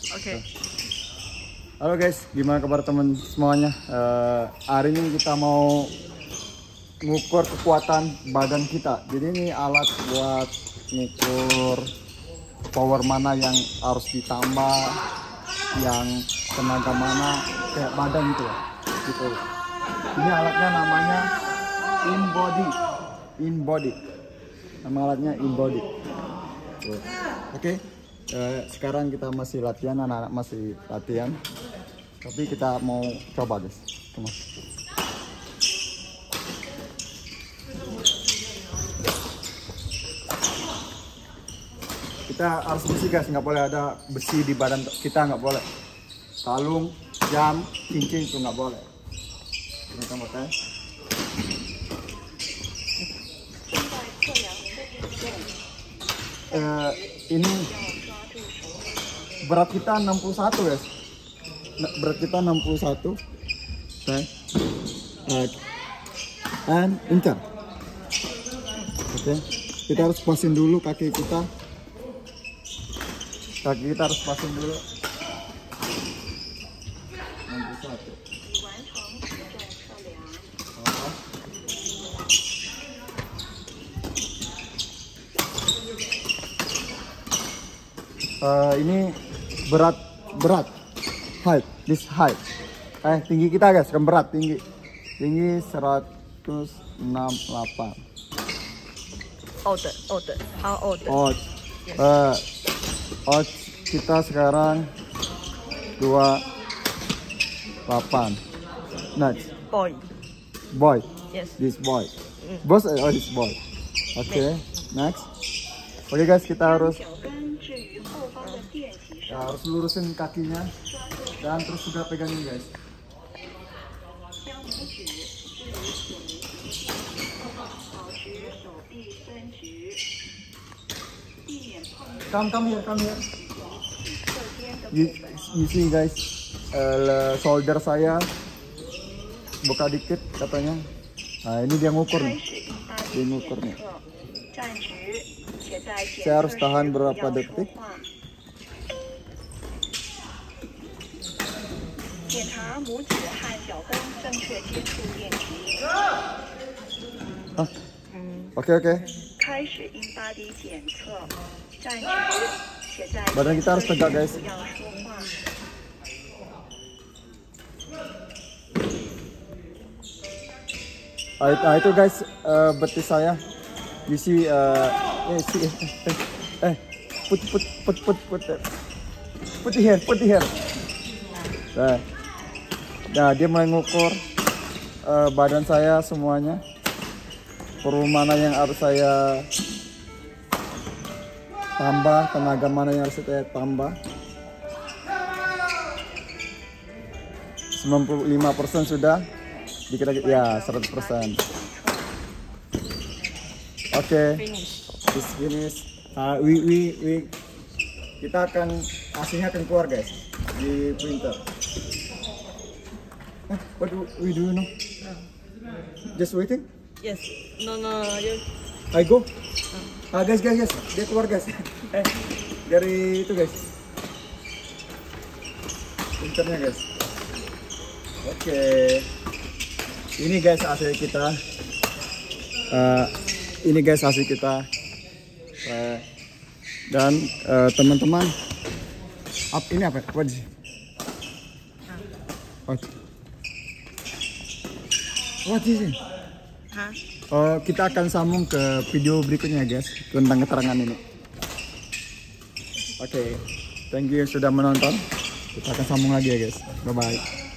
Oke. Halo guys, gimana kabar teman semuanya? Hari ini kita mau ngukur kekuatan badan kita. Jadi ini alat buat ngukur power mana yang harus ditambah, yang tenaga mana kayak badan itu ya. Gitu. Ini alatnya namanya InBody. Nama alatnya InBody. Oke. Sekarang kita masih latihan, anak-anak masih latihan, tapi kita mau coba guys. Come on. Kita harus bersih guys, nggak boleh ada besi di badan kita, nggak boleh. Kalung, jam, cincin itu nggak boleh. Ini kamu pakai. Ini berat kita 61 guys. Berat kita 61. Okay. And incer. Oke. Kita harus pasin dulu kaki kita. Kaki kita harus pasin dulu. 61. Ini berat height, this height. Tinggi kita guys, kan berat tinggi 168. Old kita sekarang 28. Next. Boy. Yes. This boy. This boy. Okay. Next. Oke guys, kita harus lurusin kakinya dan terus juga pegangin guys. Come here. You see guys, shoulder saya buka dikit katanya. Nah ini dia ngukur nih. Saya harus tahan berapa detik. Oke. Badan kita harus tegak guys. Itu guys betis saya. You see, put here. Nah, dia mulai ngukur badan saya semuanya. Mana yang harus saya tambah, tenaga mana yang harus saya tambah. 95% sudah. Dikit-dikit ya 100%. Oke. Finish. Kita akan hasilnya akan keluar guys di printer. What do we do now? Just waiting? Yes. No. I go. Guys, dia keluar guys. Dari itu guys. Printernya guys. Oke. Ini guys hasil kita. Dan teman-teman, ini apa? What is it? Kita akan sambung ke video berikutnya guys tentang keterangan ini. Oke, thank you sudah menonton. Kita akan sambung lagi ya guys. Bye bye.